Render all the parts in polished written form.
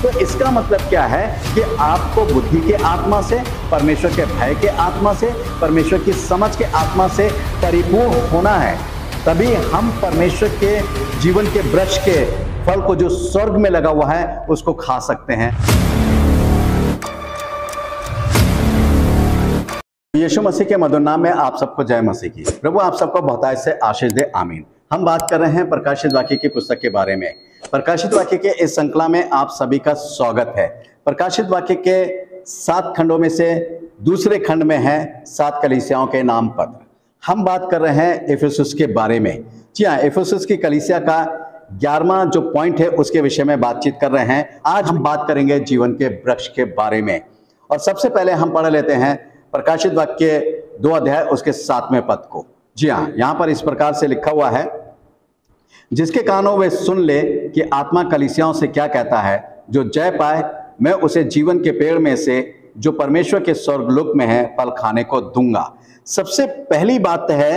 तो इसका मतलब क्या है कि आपको बुद्धि के आत्मा से, परमेश्वर के भय के आत्मा से, परमेश्वर की समझ के आत्मा से परिपूर्ण होना है। तभी हम परमेश्वर के जीवन के वृक्ष के फल को जो स्वर्ग में लगा हुआ है उसको खा सकते हैं। यीशु मसीह के मधुर नाम में आप सबको जय मसीह की। प्रभु आप सबको बहुतायत से आशीष दे, आमीन। हम बात कर रहे हैं प्रकाशित वाक्य की पुस्तक के बारे में। प्रकाशित वाक्य के इस श्रृंखला में आप सभी का स्वागत है। प्रकाशित वाक्य के 7 खंडों में से दूसरे खंड में है 7 कलीसियाओं के नाम पत्र। हम बात कर रहे हैं इफिसुस के बारे में। जी हाँ, इफिसुस की कलीसिया का 11वां जो पॉइंट है उसके विषय में बातचीत कर रहे हैं। आज हम बात करेंगे जीवन के वृक्ष के बारे में। और सबसे पहले हम पढ़ लेते हैं प्रकाशित वाक्य 2 अध्याय उसके 7वें पद को। जी हाँ, यहाँ पर इस प्रकार से लिखा हुआ है, जिसके कानों वे सुन ले कि आत्मा कलीसियाओं से क्या कहता है। जो जय पाए मैं उसे जीवन के पेड़ में से जो परमेश्वर के स्वर्गलोक में है फल खाने को दूंगा। सबसे पहली बात है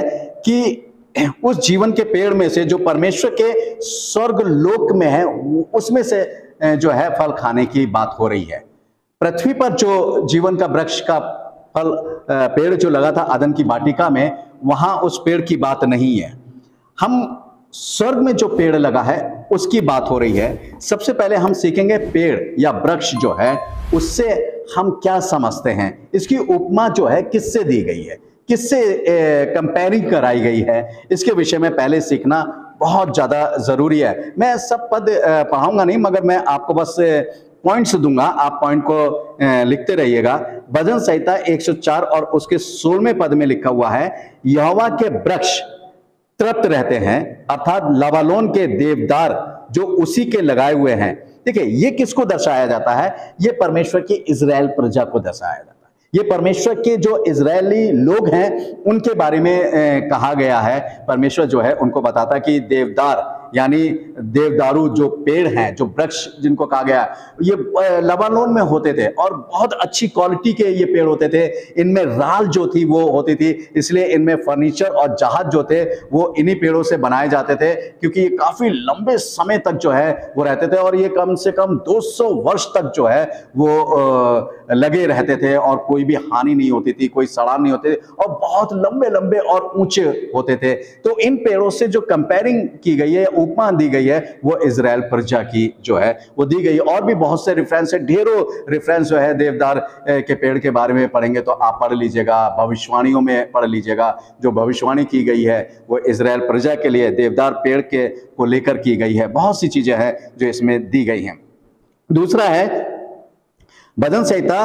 कि उस जीवन के पेड़ में से जो परमेश्वर के स्वर्गलोक में है उसमें से जो है फल खाने की बात हो रही है। पृथ्वी पर जो जीवन का वृक्ष का फल पेड़ जो लगा था अदन की वाटिका में, वहां उस पेड़ की बात नहीं है। हम स्वर्ग में जो पेड़ लगा है उसकी बात हो रही है। सबसे पहले हम सीखेंगे पेड़ या वृक्ष जो है उससे हम क्या समझते हैं, इसकी उपमा जो है किससे दी गई है, किससे कंपेयरिंग कराई गई है, इसके विषय में पहले सीखना बहुत ज्यादा जरूरी है। मैं सब पद पढ़ाऊंगा नहीं, मगर मैं आपको बस पॉइंट्स दूंगा, आप पॉइंट को लिखते रहिएगा। भजन संहिता 104 और उसके 16वें पद में लिखा हुआ है, यहोवा के वृक्ष तृप्त रहते हैं, अर्थात लबानोन के देवदार जो उसी के लगाए हुए हैं। देखिए, ये किसको दर्शाया जाता है? ये परमेश्वर की इजराइल प्रजा को दर्शाया जाता है। ये परमेश्वर के जो इजरायली लोग हैं उनके बारे में कहा गया है। परमेश्वर जो है उनको बताता कि देवदार यानी देवदारू जो पेड़ हैं, जो वृक्ष जिनको कहा गया, ये लबानोन में होते थे और बहुत अच्छी क्वालिटी के ये पेड़ होते थे। इनमें राल जो थी वो होती थी, इसलिए इनमें फर्नीचर और जहाज जो थे वो इन्हीं पेड़ों से बनाए जाते थे, क्योंकि ये काफी लंबे समय तक जो है वो रहते थे और ये कम से कम 200 वर्ष तक जो है वो लगे रहते थे और कोई भी हानि नहीं होती थी, कोई सड़ान नहीं होते थे और बहुत लंबे लंबे और ऊंचे होते थे। तो इन पेड़ों से जो कंपेयरिंग की गई है, उपमा दी गई है, वो इजराइल प्रजा की जो है वो दी गई। और भी बहुत से रेफरेंस है, ढेरों रेफरेंस जो है देवदार के पेड़ के बारे में पढ़ेंगे तो आप पढ़ लीजिएगा, भविष्यवाणियों में पढ़ लीजिएगा। जो भविष्यवाणी की गई है वो इजराइल प्रजा के लिए देवदार पेड़ के को लेकर की गई है। बहुत सी चीजें हैं जो इसमें दी गई हैं। दूसरा है भजन संहिता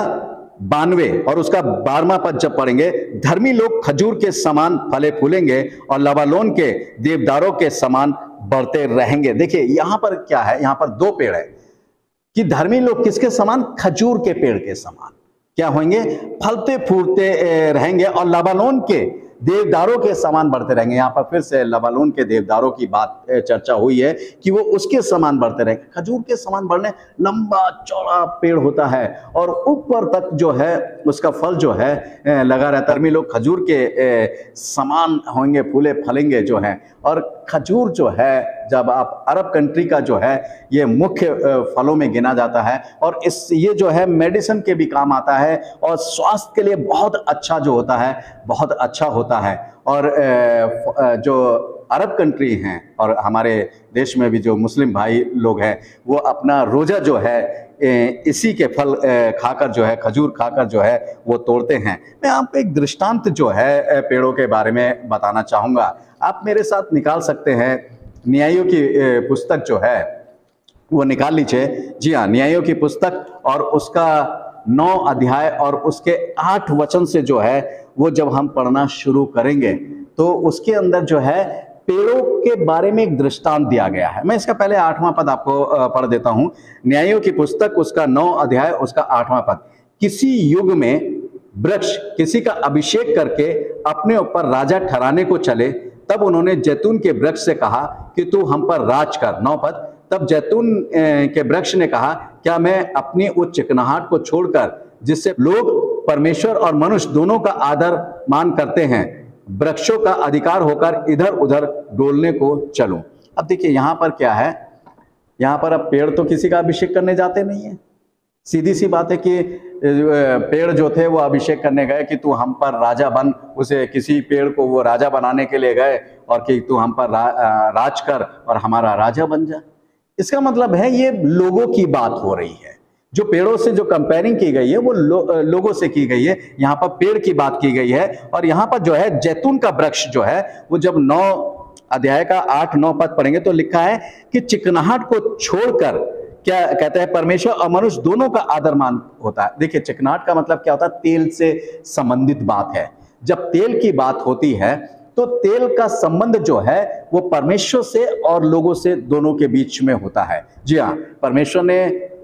92 और उसका 12वां पद जब पढ़ेंगे, धर्मी लोग खजूर के समान फले फूलेंगे और लबानोन के देवदारों के समान बढ़ते रहेंगे। देखिए यहां पर क्या है, यहां पर 2 पेड़ है कि धर्मी लोग किसके समान? खजूर के पेड़ के समान क्या होंगे? फलते फूलते रहेंगे और लबानोन के देवदारों के समान बढ़ते रहेंगे। यहाँ पर फिर से लबानोन के देवदारों की बात चर्चा हुई है कि वो उसके समान बढ़ते रहेंगे। खजूर के समान बढ़ने, लंबा चौड़ा पेड़ होता है और ऊपर तक जो है उसका फल जो है लगा रहता है। धर्मी लोग खजूर के समान होंगे, फूले फलेंगे जो है। और खजूर जो है, जब आप अरब कंट्री का जो है ये मुख्य फलों में गिना जाता है और ये जो है मेडिसिन के भी काम आता है और स्वास्थ्य के लिए बहुत अच्छा जो होता है, बहुत अच्छा होता है। और जो अरब कंट्री हैं और हमारे देश में भी जो मुस्लिम भाई लोग हैं वो अपना रोजा जो है इसी के फल खाकर जो है, खजूर खाकर जो है वो तोड़ते हैं। मैं आपको एक दृष्टांत जो है पेड़ों के बारे में बताना चाहूँगा। आप मेरे साथ निकाल सकते हैं न्यायों की पुस्तक जो है वो निकाल लीजिए। जी हाँ, न्यायों की पुस्तक और उसका 9 अध्याय और उसके 8 वचन से जो है वो जब हम पढ़ना शुरू करेंगे तो उसके अंदर जो है पेड़ों के बारे में एक दृष्टांत दिया गया है। मैं इसका पहले 8वां पद आपको पढ़ देता हूं। न्यायों की पुस्तक उसका 9 अध्याय उसका 8वां पद, किसी युग में वृक्ष किसी का अभिषेक करके अपने ऊपर राजा ठहराने को चले, तब उन्होंने जैतून के वृक्ष से कहा कि तू हम पर राज कर। 9 पद, तब जैतून के वृक्ष ने कहा, क्या मैं अपनी उस चिकनाहट को छोड़कर, जिससे लोग परमेश्वर और मनुष्य दोनों का आदर मान करते हैं, वृक्षों का अधिकार होकर इधर उधर डोलने को चलूं। अब देखिए यहां पर क्या है, यहाँ पर अब पेड़ तो किसी का अभिषेक करने जाते नहीं है। सीधी सी बात है कि पेड़ जो थे वो अभिषेक करने गए कि तू हम पर राजा बन, उसे किसी पेड़ को वो राजा बनाने के लिए गए और कि तू हम पर राज कर और हमारा राजा बन जा। इसका मतलब है ये लोगों की बात हो रही है। जो पेड़ों से जो कंपेयरिंग की गई है वो लोगों से की गई है। यहाँ पर पेड़ की बात की गई है। और यहाँ पर जो है जैतून का वृक्ष जो है वो जब 9 अध्याय का 8-9 पद पढ़ेंगे तो लिखा है कि चिकनाहट को छोड़कर क्या कहते हैं, परमेश्वर और मनुष्य दोनों का आदर मान होता है। देखिए चिकनाहट का मतलब क्या होता है, तेल से संबंधित बात है। जब तेल की बात होती है तो तेल का संबंध जो है वो परमेश्वर से और लोगों से दोनों के बीच में होता है। जी हाँ, परमेश्वर ने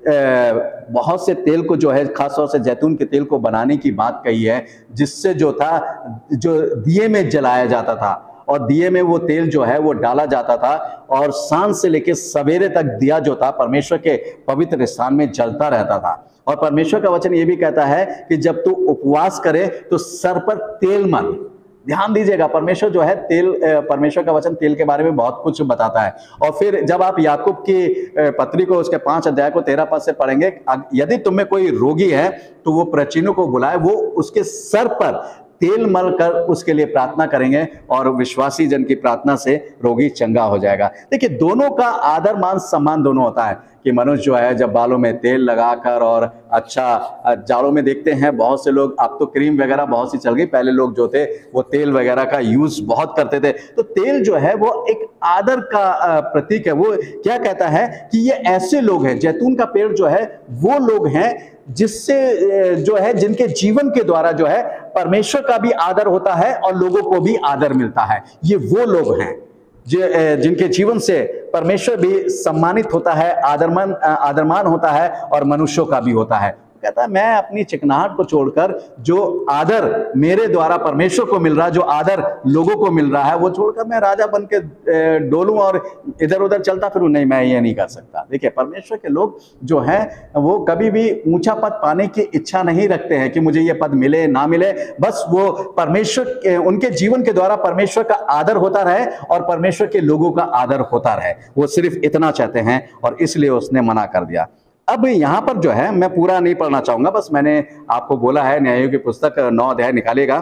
बहुत से तेल को जो है खासतौर से जैतून के तेल को बनाने की बात कही है, जिससे जो था जो दिए में जलाया जाता था और दिए में वो तेल जो है वो डाला जाता था और सांझ से लेकर सवेरे तक दिया जो था परमेश्वर के पवित्र स्थान में जलता रहता था। और परमेश्वर का वचन ये भी कहता है कि जब तू उपवास करे तो सर पर तेल मल। ध्यान दीजिएगा, परमेश्वर जो है तेल, परमेश्वर का वचन तेल के बारे में बहुत कुछ बताता है। और फिर जब आप याकूब की पत्री को उसके 5 अध्याय को 13 पद से पढ़ेंगे, यदि तुम में कोई रोगी है तो वो प्राचीनों को बुलाए, वो उसके सर पर तेल मल कर उसके लिए प्रार्थना करेंगे और विश्वासी जन की प्रार्थना से रोगी चंगा हो जाएगा। देखिए दोनों का आदर मान सम्मान दोनों होता है कि मनुष्य जो है जब बालों में तेल लगाकर और अच्छा, जाड़ों में देखते हैं बहुत से लोग, अब तो क्रीम वगैरह बहुत सी चल गई, पहले लोग जो थे वो तेल वगैरह का यूज बहुत करते थे। तो तेल जो है वो एक आदर का प्रतीक है। वो क्या कहता है कि ये ऐसे लोग हैं, जैतून का पेड़ जो है वो लोग हैं जिससे जो है जिनके जीवन के द्वारा जो है परमेश्वर का भी आदर होता है और लोगों को भी आदर मिलता है। ये वो लोग हैं जिनके जीवन से परमेश्वर भी सम्मानित होता है, आदरमान होता है और मनुष्यों का भी होता है। कहता है मैं अपनी चिकनाहट को छोड़कर जो आदर मेरे द्वारा परमेश्वर को मिल रहा है, जो आदर लोगों को मिल रहा है, वो छोड़कर मैं राजा बन के डोलूं और इधर उधर चलता फिरूं, नहीं, मैं ये नहीं कर सकता। देखिए परमेश्वर के लोग जो हैं वो कभी भी ऊंचा पद पाने की इच्छा नहीं रखते हैं कि मुझे ये पद मिले ना मिले, बस वो परमेश्वर उनके जीवन के द्वारा परमेश्वर का आदर होता रहे और परमेश्वर के लोगों का आदर होता रहे। वो सिर्फ इतना चाहते हैं और इसलिए उसने मना कर दिया। अब यहाँ पर जो है मैं पूरा नहीं पढ़ना चाहूंगा, बस मैंने आपको बोला है न्यायों की पुस्तक 9 अध्याय निकालेगा।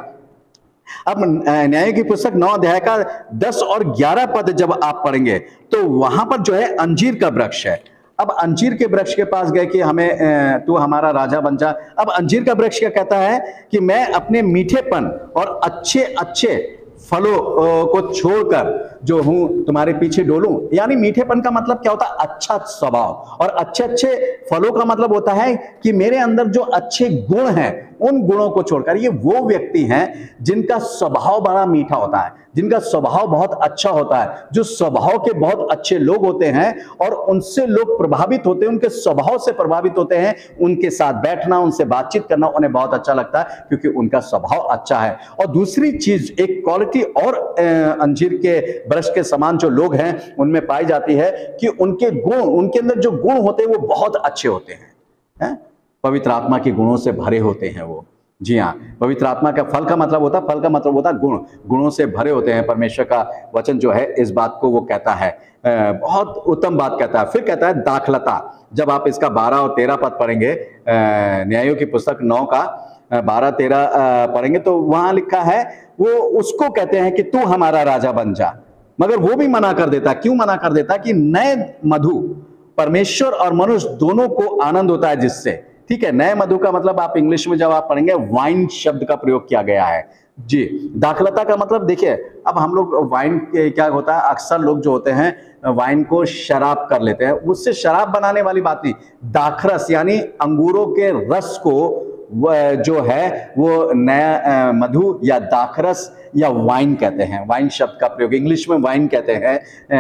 अब न्यायों की पुस्तक 9 अध्याय का 10 और 11 पद जब आप पढ़ेंगे तो वहां पर जो है अंजीर का वृक्ष है। अब अंजीर के वृक्ष के पास गए कि हमें तू हमारा राजा बन जा। अब अंजीर का वृक्ष क्या कहता है कि मैं अपने मीठेपन और अच्छे अच्छे फलों को छोड़कर जो हूं तुम्हारे पीछे डोलूं। यानी मीठेपन का मतलब क्या होता है, अच्छा स्वभाव, और अच्छे अच्छे फलों का मतलब होता है कि मेरे अंदर जो अच्छे गुण हैं उन गुणों को छोड़कर। ये वो व्यक्ति हैं जिनका स्वभाव बड़ा मीठा होता है, जिनका स्वभाव बहुत अच्छा होता है, जो स्वभाव के बहुत अच्छे लोग होते हैं और उनसे लोग प्रभावित होते हैं, उनके स्वभाव से प्रभावित होते हैं। उनके साथ बैठना, उनसे बातचीत करना उन्हें बहुत अच्छा लगता है क्योंकि उनका स्वभाव अच्छा है। और दूसरी चीज, एक क्वालिटी और अंजीर के वृक्ष के समान जो लोग हैं उनमें पाई जाती है कि उनके गुण, उनके अंदर जो गुण होते हैं वो बहुत अच्छे होते हैं, पवित्र आत्मा के गुणों से भरे होते हैं वो। जी हाँ, पवित्र आत्मा का फल का मतलब होता है, फल का मतलब होता है गुण, गुणों से भरे होते हैं। परमेश्वर का वचन जो है इस बात को वो कहता है, बहुत उत्तम बात कहता है। फिर कहता है दाखलता। जब आप इसका 12 और 13 पद पढ़ेंगे, न्यायों की पुस्तक 9 का 12-13 पढ़ेंगे तो वहां लिखा है वो उसको कहते हैं कि तू हमारा राजा बन जा। मगर वो भी मना कर देता। क्यों मना कर देता? कि नए मधु, परमेश्वर और मनुष्य दोनों को आनंद होता है जिससे, ठीक है। नए मधु का मतलब आप इंग्लिश में जब आप पढ़ेंगे वाइन शब्द का प्रयोग किया गया है। जी, दाखलता का मतलब देखिए, अब हम लोग वाइन क्या होता है, अक्सर लोग जो होते हैं वाइन को शराब कर लेते हैं। उससे शराब बनाने वाली बात नहीं, दाखरस यानी अंगूरों के रस को जो है वो नया मधु या दाखरस या वाइन कहते हैं। वाइन शब्द का प्रयोग इंग्लिश में वाइन कहते हैं,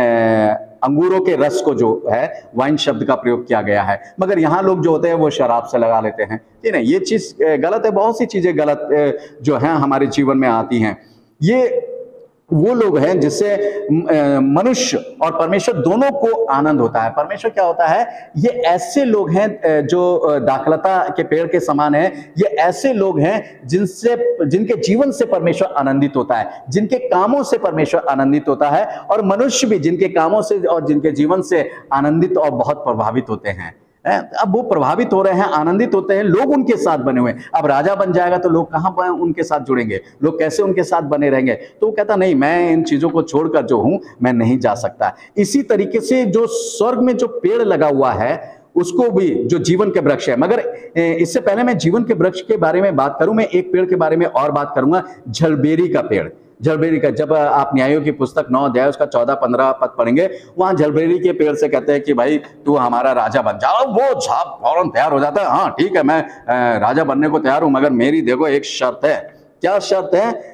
अंगूरों के रस को जो है वाइन शब्द का प्रयोग किया गया है। मगर यहाँ लोग जो होते हैं वो शराब से लगा लेते हैं। जी नहीं, ये चीज गलत है। बहुत सी चीजें गलत जो हैं हमारे जीवन में आती हैं। ये वो लोग हैं जिससे मनुष्य और परमेश्वर दोनों को आनंद होता है। परमेश्वर क्या होता है, ये ऐसे लोग हैं जो दाखलता के पेड़ के समान है। ये ऐसे लोग हैं जिनके जीवन से परमेश्वर आनंदित होता है, जिनके कामों से परमेश्वर आनंदित होता है, और मनुष्य भी जिनके कामों से और जिनके जीवन से आनंदित और बहुत प्रभावित होते हैं। अब वो प्रभावित हो रहे हैं, आनंदित होते हैं, लोग उनके साथ बने हुए हैं। अब राजा बन जाएगा तो लोग कहां उनके साथ जुड़ेंगे, लोग कैसे उनके साथ बने रहेंगे? तो वो कहता नहीं, मैं इन चीजों को छोड़कर जो हूं मैं नहीं जा सकता। इसी तरीके से जो स्वर्ग में जो पेड़ लगा हुआ है उसको भी जो जीवन के वृक्ष है, मगर इससे पहले मैं जीवन के वृक्ष के बारे में बात करूं, मैं एक पेड़ के बारे में और बात करूंगा, झलबेरी का पेड़। झलबेरी का, जब आप न्यायों की पुस्तक 9 अध्याय उसका 14-15 पद पढ़ेंगे, वहां झलबेरी के पेड़ से कहते हैं कि भाई तू हमारा राजा बन जा। वो छाप फौरन तैयार हो जाता है, हाँ ठीक है मैं राजा बनने को तैयार हूं, मगर मेरी देखो एक शर्त है। क्या शर्त है?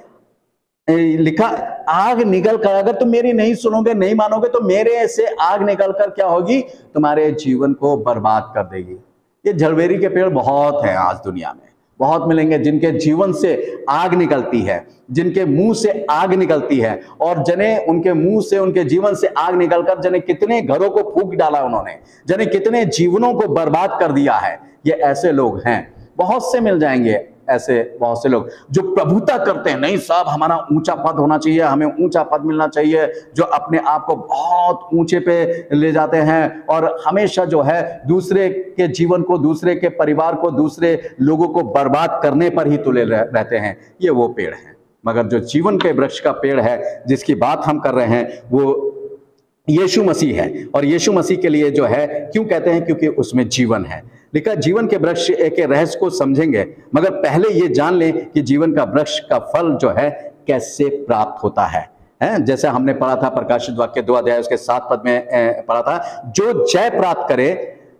लिखा, आग निकल कर, अगर तुम मेरी नहीं सुनोगे, नहीं मानोगे, तो मेरे से आग निकल कर क्या होगी, तुम्हारे जीवन को बर्बाद कर देगी। ये झलबेरी के पेड़ बहुत हैं आज दुनिया में, बहुत मिलेंगे जिनके जीवन से आग निकलती है, जिनके मुंह से आग निकलती है, और जने उनके मुंह से, उनके जीवन से आग निकलकर जने कितने घरों को फूंक डाला उन्होंने, जने कितने जीवनों को बर्बाद कर दिया है। ये ऐसे लोग हैं, बहुत से मिल जाएंगे ऐसे, बहुत से लोग जो प्रभुता करते हैं। नहीं साहब, हमारा ऊंचा पद होना चाहिए, हमें ऊंचा पद मिलना चाहिए, जो अपने आप को बहुत ऊंचे पे ले जाते हैं और हमेशा जो है दूसरे के जीवन को, दूसरे के परिवार को, दूसरे लोगों को बर्बाद करने पर ही तुले रहते हैं। ये वो पेड़ है। मगर जो जीवन के वृक्ष का पेड़ है जिसकी बात हम कर रहे हैं, वो यीशु मसीह है। और यीशु मसीह के लिए जो है, क्यों कहते हैं? क्योंकि उसमें जीवन है। लिखा, जीवन के वृक्ष के रहस्य को समझेंगे, मगर पहले ये जान लें कि जीवन का वृक्ष का फल जो है कैसे प्राप्त होता है। जैसे हमने पढ़ा था प्रकाशित वाक्य 2 अध्याय उसके 7 पद में पढ़ा था, जो जय प्राप्त करे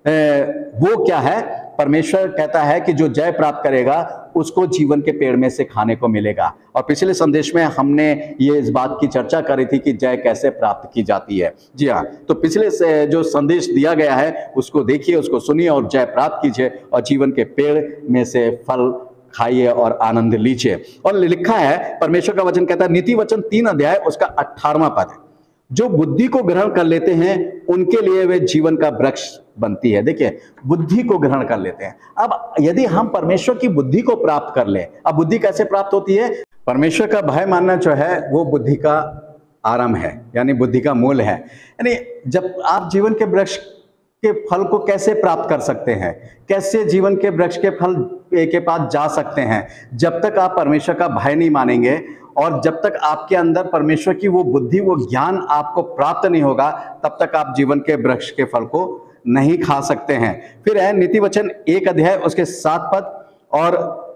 वो क्या है? परमेश्वर कहता है कि जो जय प्राप्त करेगा उसको जीवन के पेड़ में से खाने को मिलेगा। और पिछले संदेश में हमने ये इस बात की चर्चा करी थी कि जय कैसे प्राप्त की जाती है। जी हाँ, तो पिछले से जो संदेश दिया गया है उसको देखिए, उसको सुनिए और जय प्राप्त कीजिए, और जीवन के पेड़ में से फल खाइए और आनंद लीजिए। और लिखा है, परमेश्वर का वचन कहता है, नीति वचन 3 अध्याय उसका 18वां पद है, जो बुद्धि को ग्रहण कर लेते हैं उनके लिए वे जीवन का वृक्ष बनती है। देखिए, बुद्धि को ग्रहण कर लेते हैं। अब यदि हम परमेश्वर की बुद्धि को प्राप्त कर ले, अब बुद्धि कैसे प्राप्त होती है? परमेश्वर का भय मानना जो है वो बुद्धि का आरंभ है, यानी बुद्धि का मूल है। यानी जब आप जीवन के वृक्ष के फल को कैसे प्राप्त कर सकते हैं, कैसे जीवन के वृक्ष के फल के पास जा सकते हैं? जब तक आप परमेश्वर का भय नहीं मानेंगे और जब तक आपके अंदर परमेश्वर की वो बुद्धि, वो ज्ञान आपको प्राप्त नहीं होगा, तब तक आप जीवन के वृक्ष के फल को नहीं खा सकते हैं। फिर है नीति वचन 1 अध्याय उसके 7 पद और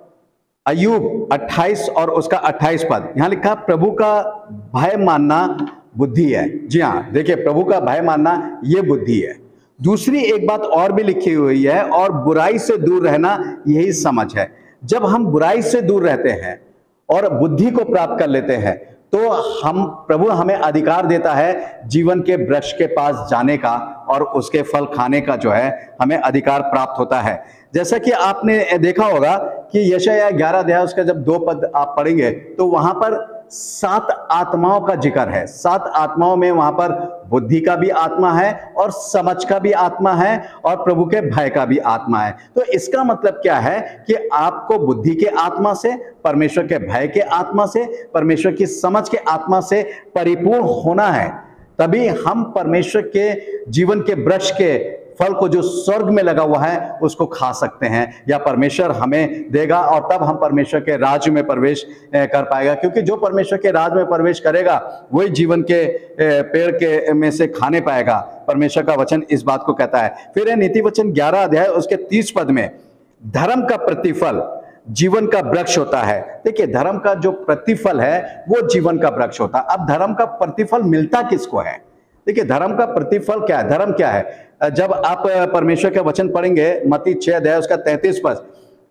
अय्यूब 28 और उसका 28 पद। यहां लिखा, प्रभु का भय मानना बुद्धि है। जी हाँ, देखिए, प्रभु का भय मानना ये बुद्धि है। दूसरी एक बात और भी लिखी हुई है, और बुराई से दूर रहना यही समझ है। जब हम बुराई से दूर रहते हैं और बुद्धि को प्राप्त कर लेते हैं, तो हम, प्रभु हमें अधिकार देता है जीवन के वृक्ष के पास जाने का, और उसके फल खाने का जो है हमें अधिकार प्राप्त होता है। जैसा कि आपने देखा होगा कि यशायाह 11 अध्याय उसका जब 2 पद आप पढ़ेंगे, तो वहां पर 7 आत्माओं का जिक्र है। 7 आत्माओं में वहां पर बुद्धि का भी आत्मा है, और समझ का भी आत्मा है, और प्रभु के भय का भी आत्मा है। तो इसका मतलब क्या है कि आपको बुद्धि के आत्मा से, परमेश्वर के भय के आत्मा से, परमेश्वर की समझ के आत्मा से परिपूर्ण होना है। तभी हम परमेश्वर के जीवन के वृक्ष के फल को, जो स्वर्ग में लगा हुआ है, उसको खा सकते हैं, या परमेश्वर हमें देगा, और तब हम परमेश्वर के राज्य में प्रवेश कर पाएगा। क्योंकि जो परमेश्वर के राज्य में प्रवेश करेगा वही जीवन के पेड़ के में से खाने पाएगा। परमेश्वर का वचन इस बात को कहता है। फिर है नीति वचन 11 अध्याय उसके 30 पद में, धर्म का प्रतिफल जीवन का वृक्ष होता है। देखिए, धर्म का जो प्रतिफल है वो जीवन का वृक्ष होता है। अब धर्म का प्रतिफल मिलता किसको है? देखिए, धर्म का प्रतिफल क्या है? धर्म क्या है? जब आप परमेश्वर का वचन पढ़ेंगे, मत्ती 6 अध्याय उसका 33 पद,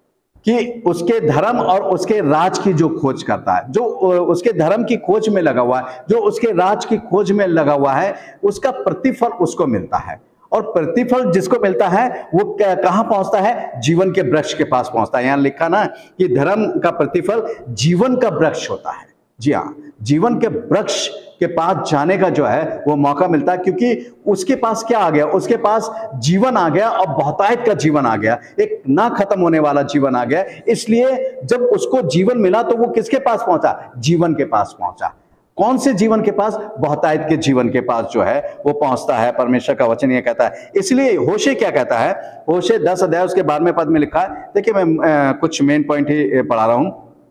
कि उसके धर्म और उसके राज की जो खोज करता है, जो उसके धर्म की खोज में लगा हुआ है, जो उसके राज की खोज में लगा हुआ है, उसका प्रतिफल उसको मिलता है। और प्रतिफल जिसको मिलता है वो कहां पहुंचता है? जीवन के वृक्ष के पास पहुंचता है। यहां लिखा ना कि धर्म का प्रतिफल जीवन का वृक्ष होता है। जी हाँ, जीवन के वृक्ष के पास जाने का जो है वो मौका मिलता है, क्योंकि उसके पास क्या आ गया, उसके पास जीवन आ गया और बहुतायत का जीवन आ गया, एक ना खत्म होने वाला जीवन आ गया। इसलिए जब उसको जीवन मिला तो वो किसके पास पहुंचा? जीवन के पास पहुंचा। कौन से जीवन के पास? बहुतायत के जीवन के पास जो है वो पहुंचता है। परमेश्वर का वचन ये कहता है। इसलिए होशे क्या कहता है? होशे 10 अध्याय उसके 12वें पद में लिखा है, देखिए मैं कुछ मेन पॉइंट ही पढ़ा रहा हूं।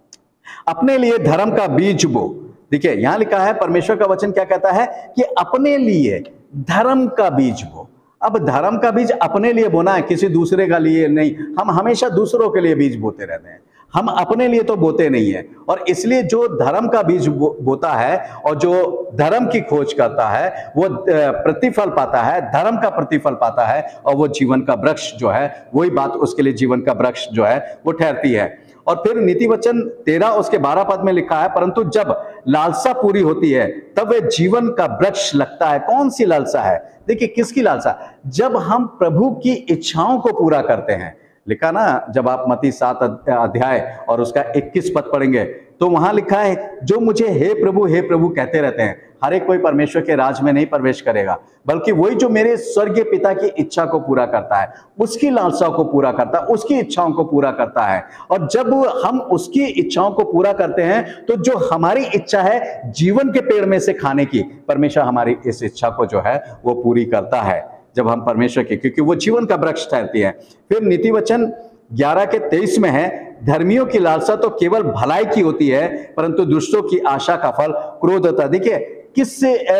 अपने लिए धर्म का बीज बो। देखिए यहां लिखा है, परमेश्वर का वचन क्या कहता है कि अपने लिए धर्म का बीज बो। अब धर्म का बीज अपने लिए बोना है, किसी दूसरे का लिए नहीं। हम हमेशा दूसरों के लिए बीज बोते रहते हैं, हम अपने लिए तो बोते नहीं है। और इसलिए जो धर्म का बीज बोता है और जो धर्म की खोज करता है वो प्रतिफल पाता है, धर्म का प्रतिफल पाता है, और वो जीवन का वृक्ष जो है, वही बात उसके लिए जीवन का वृक्ष जो है वो ठहरती है। और फिर नीति वचन 13 उसके 12 पद में लिखा है, परंतु जब लालसा पूरी होती है तब वे जीवन का वृक्ष लगता है। कौन सी लालसा है? देखिए किसकी लालसा? जब हम प्रभु की इच्छाओं को पूरा करते हैं। लिखा ना, जब आप मत्ती 7 अध्याय और उसका 21 पद पढ़ेंगे तो वहां लिखा है, जो मुझे हे प्रभु कहते रहते हैं, हर एक कोई परमेश्वर के राज में नहीं प्रवेश करेगा, बल्कि वही जो मेरे स्वर्गीय पिता की इच्छा को पूरा करता है, उसकी लालसा को पूरा करता है, उसकी इच्छाओं को पूरा करता है। और जब हम उसकी इच्छाओं को पूरा करते हैं तो जो हमारी इच्छा है जीवन के पेड़ में से खाने की, परमेश्वर हमारी इस इच्छा को जो है वो पूरी करता है जब हम परमेश्वर के, क्योंकि वो जीवन का वृक्ष ठहरती है। फिर नीति वचन 11 के 23 में है, धर्मियों की लालसा तो केवल भलाई की होती है, परंतु दुष्टों की आशा का फल क्रोध होता है। देखिए किस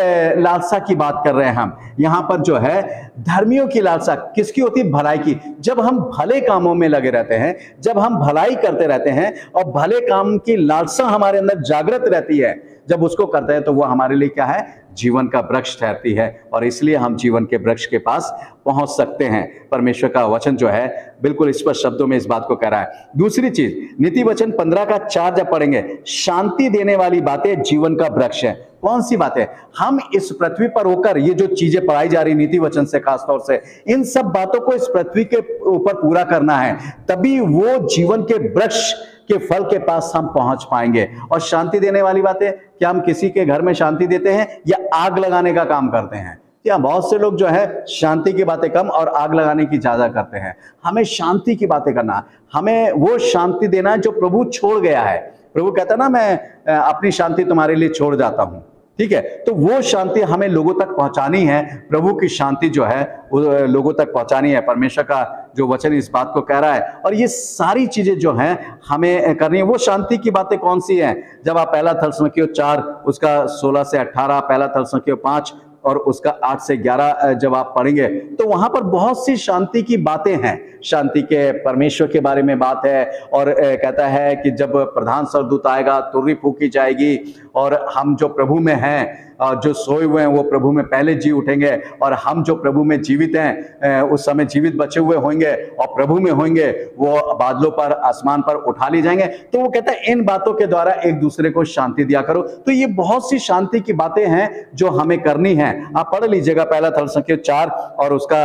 लालसा की बात कर रहे हैं हम यहां पर? जो है धर्मियों की लालसा किसकी होती है? भलाई की। जब हम भले कामों में लगे रहते हैं, जब हम भलाई करते रहते हैं और भले काम की लालसा हमारे अंदर जागृत रहती है, जब उसको करते हैं तो वो हमारे लिए क्या है? जीवन का वृक्ष ठहरती है। और इसलिए हम जीवन के वृक्ष के पास पहुंच सकते हैं। परमेश्वर का वचन जो है बिल्कुल स्पष्ट शब्दों में इस बात को कह रहा है। दूसरी चीज, नीति वचन 15 का 4 जब पढ़ेंगे, शांति देने वाली बातें जीवन का वृक्ष है। कौन सी बातें? हम इस पृथ्वी पर होकर ये जो चीजें पढ़ाई जा रही नीति वचन से खासतौर से, इन सब बातों को इस पृथ्वी के ऊपर पूरा करना है, तभी वो जीवन के वृक्ष के फल के पास हम पहुंच पाएंगे। और शांति देने वाली बातें, क्या हम किसी के घर में शांति देते हैं या आग लगाने का काम करते हैं? क्या बहुत से लोग जो है शांति की बातें कम और आग लगाने की ज्यादा करते हैं। हमें शांति की बातें करना, हमें वो शांति देना जो प्रभु छोड़ गया है। प्रभु कहता है ना, मैं अपनी शांति तुम्हारे लिए छोड़ जाता हूं, ठीक है? तो वो शांति हमें लोगों तक पहुंचानी है। प्रभु की शांति जो है वो लोगों तक पहुंचानी है। परमेश्वर का जो वचन इस बात को कह रहा है, और ये सारी चीजें जो हैं हमें करनी है। वो शांति की बातें कौन सी हैं? जब आप पहला थस्सलुनीकियों 4 उसका 16 से 18, पहला थस्सलुनीकियों 5 और उसका 8 से 11 जब आप पढ़ेंगे तो वहां पर बहुत सी शांति की बातें हैं। शांति के परमेश्वर के बारे में बात है, और कहता है कि जब प्रधान स्वर्गदूत आएगा तुरही फूंकी जाएगी, और हम जो प्रभु में हैं, जो सोए हुए हैं वो प्रभु में पहले जी उठेंगे, और हम जो प्रभु में जीवित हैं उस समय जीवित बचे हुए होंगे और प्रभु में होंगे, वो बादलों पर आसमान पर उठा लिए जाएंगे। तो वो कहता है इन बातों के द्वारा एक दूसरे को शांति दिया करो। तो ये बहुत सी शांति की बातें हैं जो हमें करनी है। आप पढ़ लीजिएगा पहला थस्सलुनीकियों 4 और उसका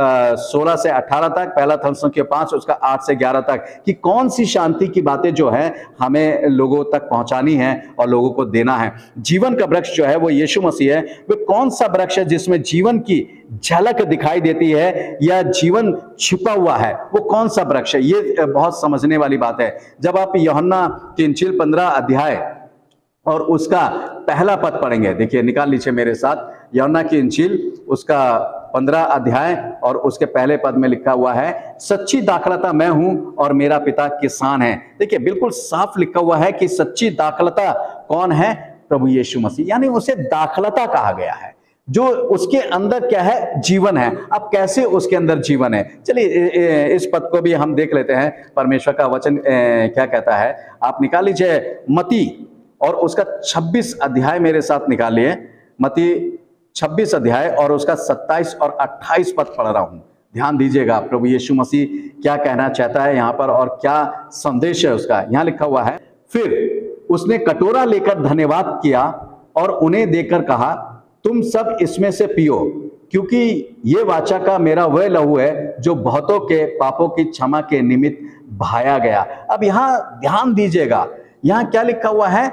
16 से 18 तक, पहला थस्सलुनीकियों 5 उसका 8 से 11 तक, कि कौन सी शांति की बातें जो है हमें लोगों तक पहुंचानी है और लोगों को देना है। जीवन का वृक्ष जो है वो यीशु मसीह है। वो कौन सा वृक्ष है जिसमें जीवन की झलक दिखाई देती है या जीवन छिपा हुआ है? वो कौन सा वृक्ष है? ये बहुत समझने वाली बात है। जब आप यूहन्ना की इंजील 15 अध्याय और उसका पहला पद पढ़ेंगे, देखिए निकाल लीजिए मेरे साथ, यूहन्ना की इंजील उसका 15 अध्याय और उसके पहले पद में लिखा हुआ है, सच्ची दाखलता मैं हूं और मेरा पिता किसान है। देखिए बिल्कुल साफ लिखा हुआ है कि सच्ची दाखलता कौन है? प्रभु यीशु मसीह, यानी उसे दाखलता कहा गया है। जो उसके अंदर क्या है? जीवन है। अब कैसे उसके अंदर जीवन है? चलिए इस पद को भी हम देख लेते हैं। परमेश्वर का वचन क्या कहता है, आप निकाल लीजिए मत्ती और उसका 26 अध्याय मेरे साथ निकालिए। मत्ती 26 अध्याय और उसका 27 और 28 पद पढ़ रहा हूं। ध्यान दीजिएगा प्रभु यीशु मसीह क्या कहना चाहता है यहाँ पर और क्या संदेश है उसका। यहाँ लिखा हुआ है, फिर उसने कटोरा लेकर धन्यवाद किया और उन्हें देकर कहा, तुम सब इसमें से पियो, क्योंकि ये वाचा का मेरा वह लहू है जो बहुतों के पापों की क्षमा के निमित्त बहाया गया। अब यहां ध्यान दीजिएगा, यहां क्या लिखा हुआ है?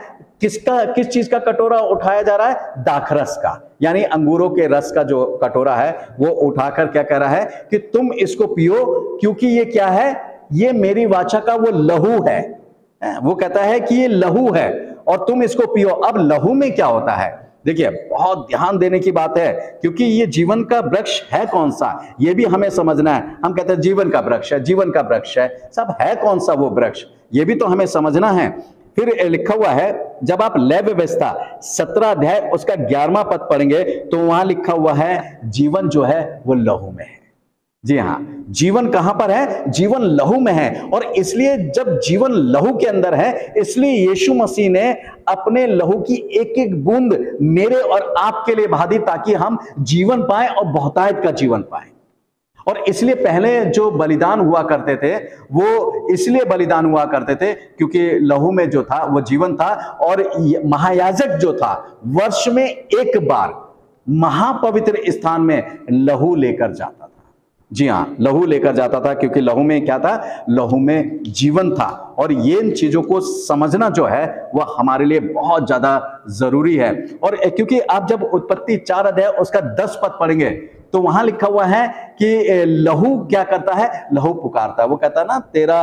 किस चीज का कटोरा उठाया जा रहा है? दाखरस का, यानी अंगूरों के रस का जो कटोरा है वो उठाकर क्या कह रहा है कि तुम इसको पियो, क्योंकि ये क्या है? ये मेरी वाचा का वो लहू है। वो कहता है कि ये लहू है और तुम इसको पियो। अब लहू में क्या होता है? देखिए, बहुत ध्यान देने की बात है, क्योंकि ये जीवन का वृक्ष है कौन सा, ये भी हमें समझना है। हम कहते हैं जीवन का वृक्ष है, जीवन का वृक्ष है, सब है कौन सा वो वृक्ष, ये भी तो हमें समझना है। फिर लिखा हुआ है, जब आप लय व्यवस्था 17 अध्याय उसका 11वां पद पढ़ेंगे तो वहां लिखा हुआ है जीवन जो है वो लहू में है। जी हां, जीवन कहां पर है? जीवन लहू में है। और इसलिए जब जीवन लहू के अंदर है, इसलिए यीशु मसीह ने अपने लहू की एक एक बूंद मेरे और आपके लिए बहा दी, ताकि हम जीवन पाएं और बहुतायत का जीवन पाएं। और इसलिए पहले जो बलिदान हुआ करते थे वो इसलिए बलिदान हुआ करते थे क्योंकि लहू में जो था वो जीवन था। और महायाजक जो था वर्ष में एक बार महापवित्र स्थान में लहू लेकर जाता था। जी हां, लहू लेकर जाता था, क्योंकि लहू में क्या था? लहू में जीवन था। और ये इन चीजों को समझना जो है वह हमारे लिए बहुत ज्यादा जरूरी है। और क्योंकि आप जब उत्पत्ति 4 अध्याय उसका 10 पद पढ़ेंगे तो वहां लिखा हुआ है कि लहू क्या करता है? लहू पुकारता है। वो कहता है ना, तेरा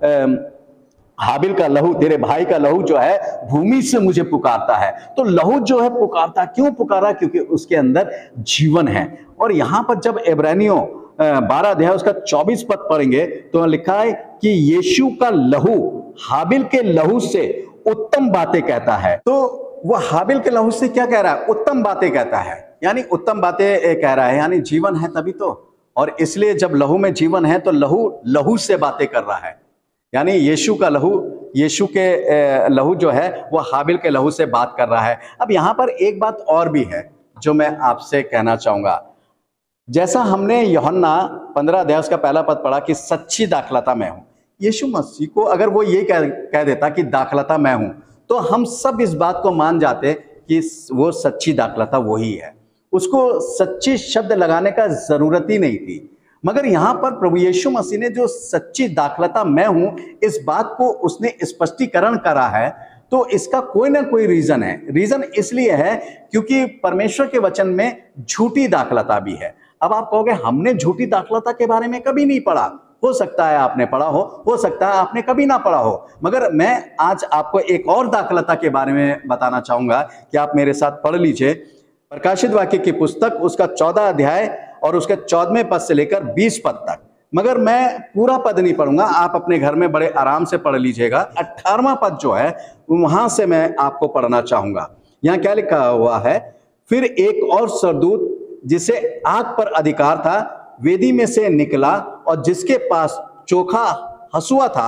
हाबिल का लहू, तेरे भाई का लहू जो है भूमि से मुझे पुकारता है। तो लहू जो है पुकारता, क्यों पुकारा? क्योंकि उसके अंदर जीवन है। और यहां पर जब इब्रानियों 12 अध्याय उसका 24 पद पढ़ेंगे तो लिखा है कि यीशु का लहू हाबिल के लहू से उत्तम बातें कहता है। तो वह हाबिल के लहू से क्या कह रहा है? उत्तम बातें कहता है, यानी उत्तम बातें कह रहा है, यानी जीवन है तभी तो। और इसलिए जब लहू में जीवन है तो लहू से बातें कर रहा है, यानी यीशु का लहू, यीशु के लहू जो है वो हाबिल के लहू से बात कर रहा है। अब यहां पर एक बात और भी है जो मैं आपसे कहना चाहूंगा। जैसा हमने यूहन्ना 15 अध्याय उसका पहला पद पढ़ा कि सच्ची दाखलता मैं हूं, यीशु मसीह को अगर वो ये कह देता कि दाखलता मैं हूं, तो हम सब इस बात को मान जाते कि वो सच्ची दाखलता वही है, उसको सच्ची शब्द लगाने का जरूरत ही नहीं थी। मगर यहां पर प्रभु यीशु मसीह ने जो सच्ची दाखलता मैं हूं, इस बात को उसने स्पष्टीकरण करा है। तो इसका कोई ना कोई रीजन है। रीजन इसलिए है क्योंकि परमेश्वर के वचन में झूठी दाखलता भी है। अब आप कहोगे हमने झूठी दाखलता के बारे में कभी नहीं पढ़ा। हो सकता है आपने पढ़ा हो सकता है आपने कभी ना पढ़ा हो, मगर मैं आज आपको एक और दाखलता के बारे में बताना चाहूंगा कि आप मेरे साथ पढ़ लीजिए। प्रकाशित वाक्य की पुस्तक उसका 14 अध्याय और उसके 14वें पद से लेकर 20 पद तक, मगर मैं पूरा पद नहीं पढ़ूंगा, आप अपने घर में बड़े आराम से पढ़ लीजिएगा। 18वां पद जो है वहां से मैं आपको पढ़ना चाहूंगा। यहाँ क्या लिखा हुआ है? फिर एक और सरदूत जिसे आग पर अधिकार था वेदी में से निकला, और जिसके पास चोखा हसुआ था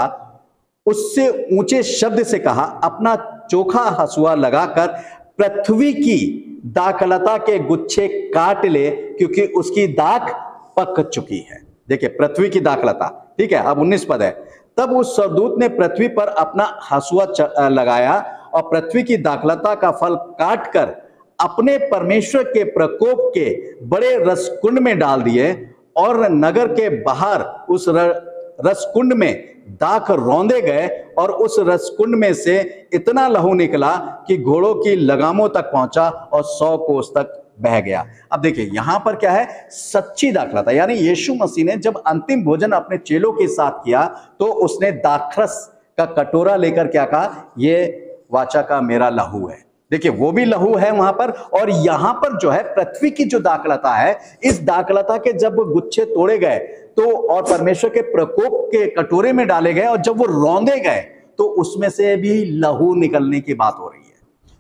उससे ऊंचे शब्द से कहा, अपना चोखा हसुआ लगाकर पृथ्वी की दाखलता के गुच्छे काट ले, क्योंकि उसकी दाख पक चुकी है। देखिए, पृथ्वी की दाखलता, ठीक है। अब 19 पद है, तब उस सरदूत ने पृथ्वी पर अपना हसुआ लगाया और पृथ्वी की दाखलता का फल काट कर अपने परमेश्वर के प्रकोप के बड़े रसकुंड में डाल दिए, और नगर के बाहर उस रसकुंड में दाख रौंदे गए, और उस रसकुंड में से इतना लहू निकला कि घोड़ों की लगामों तक पहुंचा और 100 कोस तक बह गया। अब देखिए, यहां पर क्या है? सच्ची दाखलता, यानी यीशु मसीह ने जब अंतिम भोजन अपने चेलों के साथ किया तो उसने दाखरस का कटोरा लेकर क्या कहा? ये वाचा का मेरा लहू है। देखिए, वो भी लहू है वहां पर, और यहां पर जो है पृथ्वी की जो दाखलता है, इस दाखलता के जब गुच्छे तोड़े गए तो और परमेश्वर के प्रकोप के कटोरे में डाले गए, और जब वो रौंदे गए तो उसमें से भी लहू निकलने की बात हो रही है।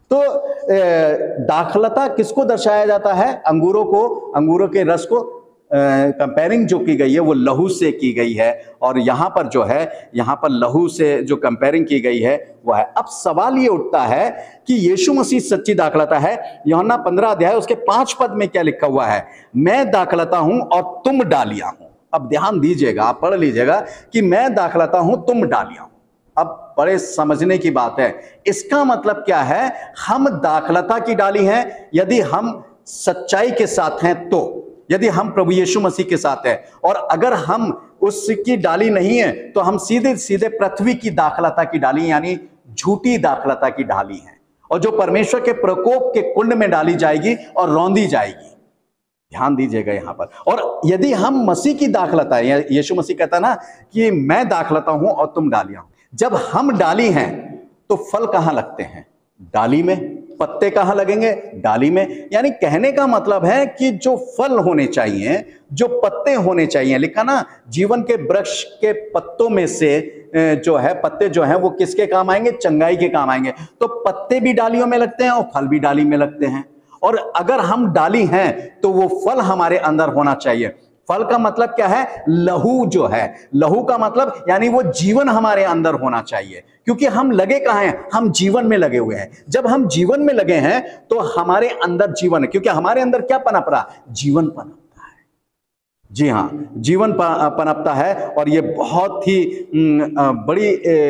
तो दाखलता किसको दर्शाया जाता है? अंगूरों को, अंगूरों के रस को कंपेयरिंग जो की गई है वो लहू से की गई है। और यहां पर जो है, यहां पर लहू से जो कंपेयरिंग की गई है वह है। अब सवाल ये उठता है कि यीशु मसीह सच्ची दाखलता है। यूहन्ना 15 अध्याय उसके 5 पद में क्या लिखा हुआ है? मैं दाखलता हूं और तुम डालियां हूं। अब ध्यान दीजिएगा, आप पढ़ लीजिएगा कि मैं दाखलता हूं, तुम डालियां हूं। अब बड़े समझने की बात है। इसका मतलब क्या है? हम दाखलता की डाली हैं यदि हम सच्चाई के साथ हैं, तो यदि हम प्रभु यीशु मसीह के साथ हैं, और अगर हम उसकी डाली नहीं है तो हम सीधे सीधे पृथ्वी की दाखलता की डाली, यानी झूठी दाखलता की डाली है। और जो परमेश्वर के प्रकोप के कुंड में डाली जाएगी और रौंदी जाएगी। ध्यान दीजिएगा यहां पर। और यदि हम मसीह की दाखलता है, यीशु मसीह कहता ना कि मैं दाखलता हूं और तुम डालियां हो, जब हम डाली हैं तो फल कहां लगते हैं? डाली में। पत्ते कहां लगेंगे? डाली में। यानी कहने का मतलब है कि जो फल होने चाहिए, जो पत्ते होने चाहिए, लिखा ना जीवन के वृक्ष के पत्तों में से जो है पत्ते जो हैं वो किसके काम आएंगे? चंगाई के काम आएंगे। तो पत्ते भी डालियों में लगते हैं और फल भी डाली में लगते हैं। और अगर हम डाली हैं तो वो फल हमारे अंदर होना चाहिए। फल का मतलब क्या है? लहू जो है, लहू का मतलब यानी वो जीवन हमारे अंदर होना चाहिए। क्योंकि हम लगे कहां हैं? हम जीवन में लगे हुए हैं। जब हम जीवन में लगे हैं तो हमारे अंदर जीवन है, क्योंकि हमारे अंदर क्या पनप रहा? जीवन पनपता है। जी हां, जीवन पनपता है। और ये बहुत ही बड़ी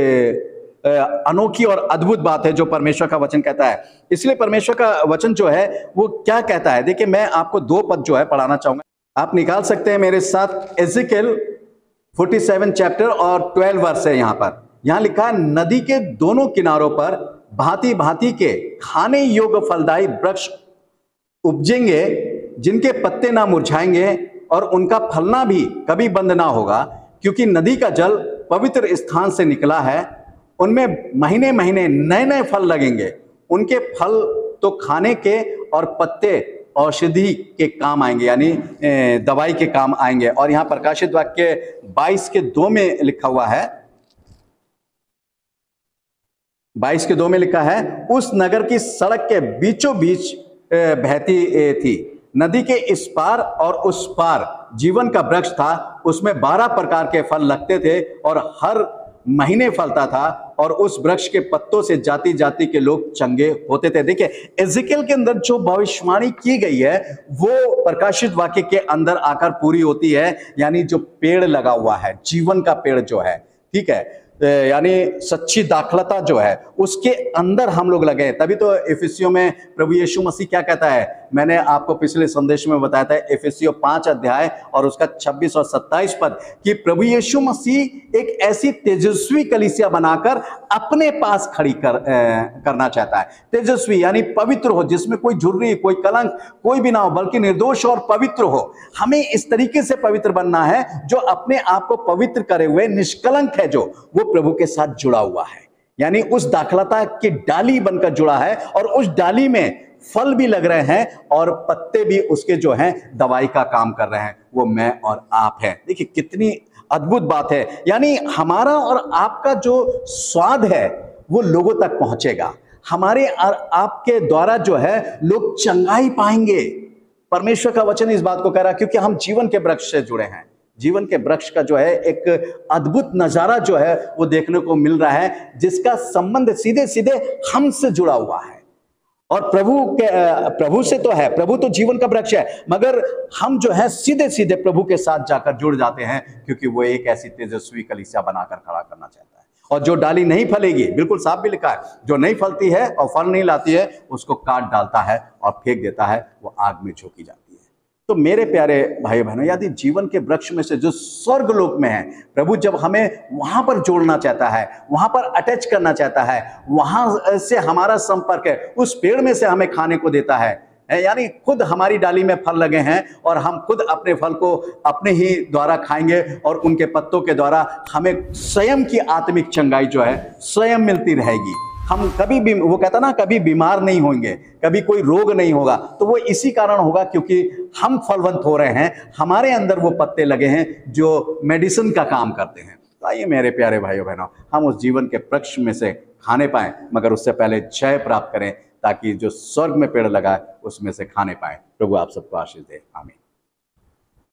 अनोखी और अद्भुत बात है जो परमेश्वर का वचन कहता है। इसलिए परमेश्वर का वचन जो है वो क्या कहता है, देखिए मैं आपको 2 पद जो है पढ़ाना चाहूंगा, आप निकाल सकते हैं मेरे साथ। एजेकिएल 47 चैप्टर और 12 वर्स है। यहां लिखा है, नदी के दोनों किनारों पर भांति भांति के खाने योग्य फलदायी वृक्ष उपजेंगे, जिनके पत्ते ना मुरझाएंगे और उनका फलना भी कभी बंद ना होगा, क्योंकि नदी का जल पवित्र स्थान से निकला है। उनमें महीने महीने नए नए फल लगेंगे। उनके फल तो खाने के और पत्ते औषधि के काम आएंगे, यानी दवाई के काम आएंगे। और यहां प्रकाशित वाक्य 22 के 2 में लिखा हुआ है, 22 के 2 में लिखा है, उस नगर की सड़क के बीचों बीच बहती थी। नदी के इस पार और उस पार जीवन का वृक्ष था। उसमें 12 प्रकार के फल लगते थे और हर महीने फलता था, और उस वृक्ष के पत्तों से जाति जाति के लोग चंगे होते थे। देखिए एजेकिएल के अंदर जो भविष्यवाणी की गई है वो प्रकाशित वाक्य के अंदर आकर पूरी होती है। यानी जो पेड़ लगा हुआ है, जीवन का पेड़ जो है, ठीक है, यानी सच्ची दाखलता जो है उसके अंदर हम लोग लगे। तभी तो इफिसियों में प्रभु यीशु मसीह क्या कहता है, मैंने आपको पिछले संदेश में बताया था, इफिसियों 5 अध्याय और उसका 26 और 27 पद, कि प्रभु यीशु मसीह एक ऐसी तेजस्वी कलीसिया बनाकर अपने पास खड़ी करना चाहता है। तेजस्वी यानी पवित्र हो, जिसमें कोई झुर्री, कोई कलंक, कोई भी ना हो, बल्कि निर्दोष और पवित्र हो। हमें इस तरीके से पवित्र बनना है जो अपने आप को पवित्र करे हुए निष्कलंक है, जो वो प्रभु के साथ जुड़ा हुआ है। यानी उस दाखलता की डाली बनकर जुड़ा है, और उस डाली में फल भी लग रहे हैं और पत्ते भी उसके जो हैं दवाई का काम कर रहे हैं। वो मैं और आप हैं। देखिए कितनी अद्भुत बात है। यानी हमारा और आपका जो स्वाद है वो लोगों तक पहुंचेगा। हमारे और आपके द्वारा जो है लोग चंगाई पाएंगे। परमेश्वर का वचन इस बात को कह रहा है, क्योंकि हम जीवन के वृक्ष से जुड़े हैं। जीवन के वृक्ष का जो है एक अद्भुत नजारा जो है वो देखने को मिल रहा है, जिसका संबंध सीधे सीधे हमसे जुड़ा हुआ है। और प्रभु से तो है, प्रभु तो जीवन का वृक्ष है, मगर हम जो है सीधे सीधे प्रभु के साथ जाकर जुड़ जाते हैं, क्योंकि वो एक ऐसी तेजस्वी कलीसिया बनाकर खड़ा करना चाहता है। और जो डाली नहीं फलेगी, बिल्कुल साफ भी लिखा है, जो नहीं फलती है और फल नहीं लाती है उसको काट डालता है और फेंक देता है, वो आग में झोंकी जाती है। तो मेरे प्यारे भाई बहनों, यदि जीवन के वृक्ष में से जो स्वर्ग लोक में है, प्रभु जब हमें वहां पर जोड़ना चाहता है, वहां पर अटैच करना चाहता है, वहां से हमारा संपर्क है, उस पेड़ में से हमें खाने को देता है। यानी खुद हमारी डाली में फल लगे हैं और हम खुद अपने फल को अपने ही द्वारा खाएंगे, और उनके पत्तों के द्वारा हमें स्वयं की आत्मिक चंगाई जो है स्वयं मिलती रहेगी। हम कभी भी, वो कहता ना, कभी बीमार नहीं होंगे, कभी कोई रोग नहीं होगा। तो वो इसी कारण होगा क्योंकि हम फलवंत हो रहे हैं, हमारे अंदर वो पत्ते लगे हैं जो मेडिसिन का काम करते हैं। तो आइए मेरे प्यारे भाइयों बहनों, हम उस जीवन के वृक्ष में से खाने पाएं, मगर उससे पहले जय प्राप्त करें, ताकि जो स्वर्ग में पेड़ लगा है उसमें से खाने पाएं। प्रभु आप सबको आशीष दे। आमीन।